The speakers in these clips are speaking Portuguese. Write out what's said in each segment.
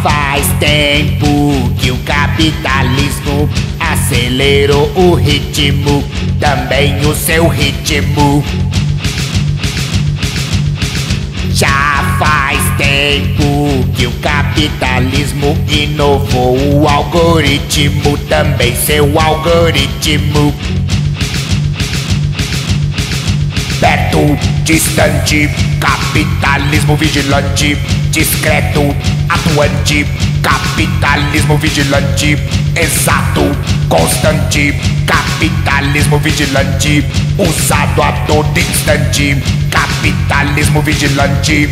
faz tempo que o capitalismo acelerou o ritmo, também o seu ritmo. Já faz tempo que o capitalismo inovou o algoritmo, também seu algoritmo. Perto, distante, capitalismo vigilante, discreto, atuante, capitalismo vigilante, exato, constante, capitalismo vigilante, usado a todo instante, capitalismo vigilante.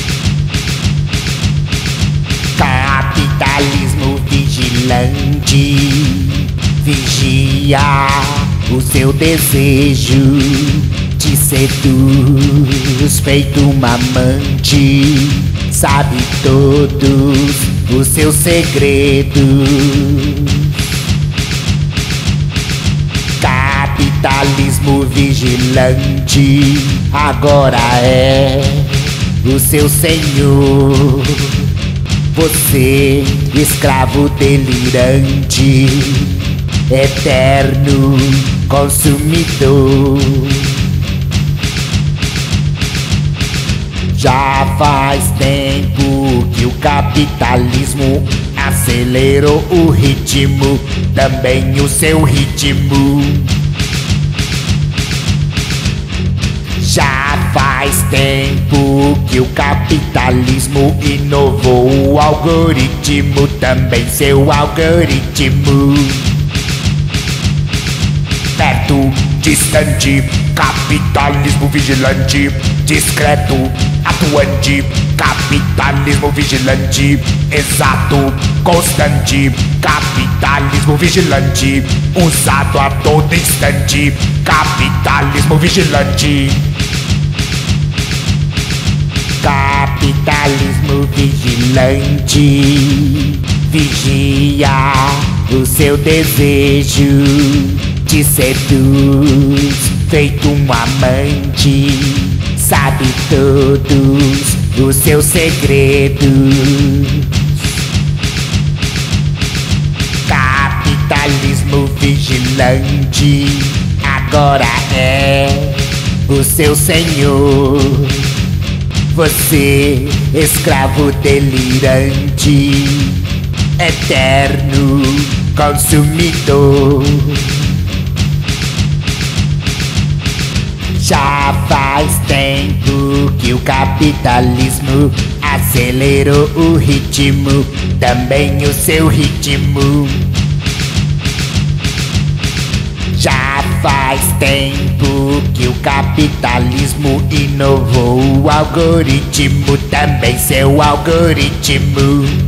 Capitalismo vigilante vigia o seu desejo, te seduz feito uma amante, sabe todos os seus segredos. Capitalismo vigilante agora é o seu senhor. Você, escravo delirante, eterno consumidor. Já faz tempo que o capitalismo acelerou o ritmo, também o seu ritmo. Já faz tempo que o capitalismo inovou o algoritmo, também seu algoritmo. Perto, distante, capitalismo vigilante, discreto, atuante, capitalismo vigilante, exato, constante, capitalismo vigilante, usado a todo instante, capitalismo vigilante. Capitalismo vigilante vigia o seu desejo, te seduz feito um amante, sabe todos os seus segredos. Capitalismo vigilante agora é o seu senhor. Você, escravo delirante, eterno consumidor. Já faz tempo que o capitalismo acelerou o ritmo, também o seu ritmo. Já faz tempo que o capitalismo inovou o algoritmo, também seu algoritmo.